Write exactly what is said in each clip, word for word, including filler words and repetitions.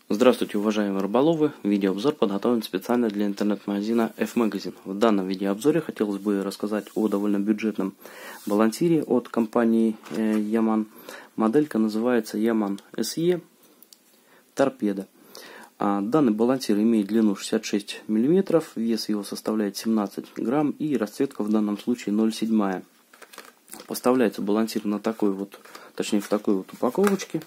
Здравствуйте, уважаемые рыболовы! Видеообзор подготовлен специально для интернет-магазина F-Magazine. В данном видеообзоре хотелось бы рассказать о довольно бюджетном балансире от компании Yaman. Моделька называется Yaman эс и Торпеда. Данный балансир имеет длину шестьдесят шесть миллиметров, вес его составляет семнадцать грамм и расцветка в данном случае ноль семь. Поставляется балансир на такой вот, точнее в такой вот упаковочке.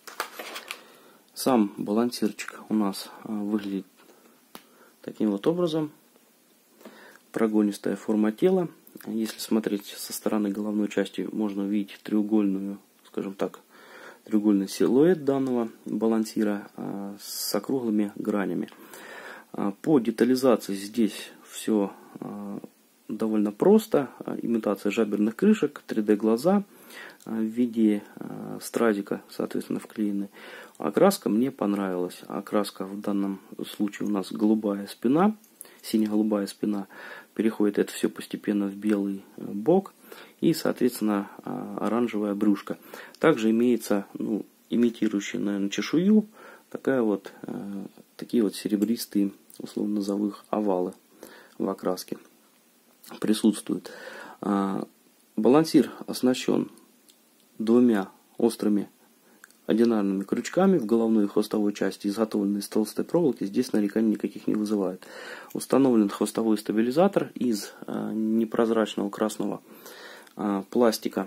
Сам балансирчик у нас выглядит таким вот образом. Прогонистая форма тела. Если смотреть со стороны головной части, можно увидеть треугольную, скажем так, треугольный силуэт данного балансира с округлыми гранями. По детализации здесь все довольно просто. Имитация жаберных крышек, три дэ глаза в виде стразика, соответственно, вклеены. Окраска мне понравилась. Окраска в данном случае у нас голубая спина, сине-голубая спина. Переходит это все постепенно в белый бок и, соответственно, оранжевая брюшко. Также имеется, ну, имитирующая, наверное, чешую, такая вот, такие вот серебристые, условно назову их, овалы в окраске присутствуют. Балансир оснащен двумя острыми одинарными крючками в головной и хвостовой части, изготовленные из толстой проволоки. Здесь нареканий никаких не вызывает. Установлен хвостовой стабилизатор из э, непрозрачного красного э, пластика.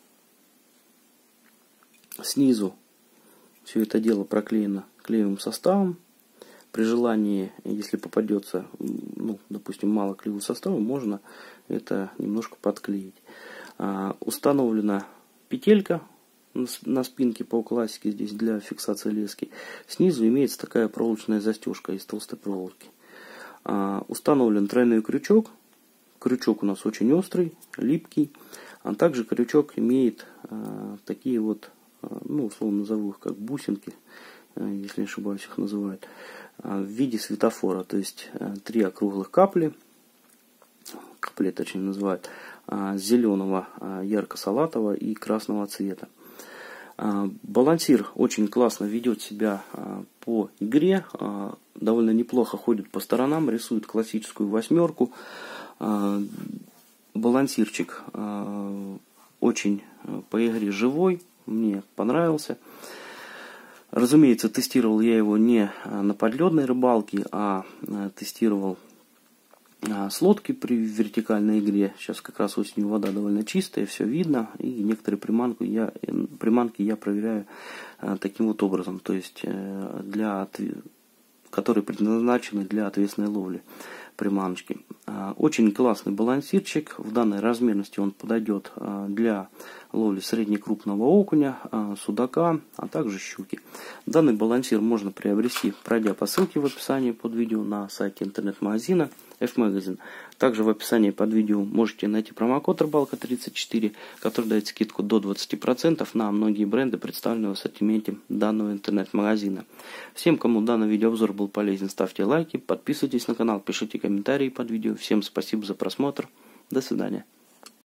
Снизу все это дело проклеено клеевым составом. При желании, если попадется, ну, допустим, мало клеевого состава, можно это немножко подклеить. Э, установлена петелька на спинке по классике здесь для фиксации лески. Снизу имеется такая проволочная застежка из толстой проволоки. А, установлен тройной крючок. Крючок у нас очень острый, липкий. А также крючок имеет а, такие вот, а, ну, условно назову их как бусинки, а, если не ошибаюсь, их называют, а, в виде светофора. То есть а, три округлых капли, капли точнее называют, а, зеленого, а, ярко-салатового и красного цвета. Балансир очень классно ведет себя по игре, довольно неплохо ходит по сторонам, рисует классическую восьмерку. Балансирчик очень по игре живой, мне понравился. Разумеется, тестировал я его не на подледной рыбалке, а тестировал с лодки при вертикальной игре. Сейчас как раз осенью вода довольно чистая, все видно. И некоторые приманки я, приманки я проверяю а, таким вот образом. То есть, э, для, которые предназначены для ответственной ловли приманочки. А, очень классный балансирчик. В данной размерности он подойдет а, для ловли среднекрупного окуня, а, судака, а также щуки. Данный балансир можно приобрести, пройдя по ссылке в описании под видео на сайте интернет-магазина F-Magazine. Также в описании под видео можете найти промокод рыбалка тридцать четыре, который дает скидку до двадцати процентов на многие бренды, представленные в ассортименте данного интернет-магазина. Всем, кому данный видеообзор был полезен, ставьте лайки, подписывайтесь на канал, пишите комментарии под видео. Всем спасибо за просмотр. До свидания.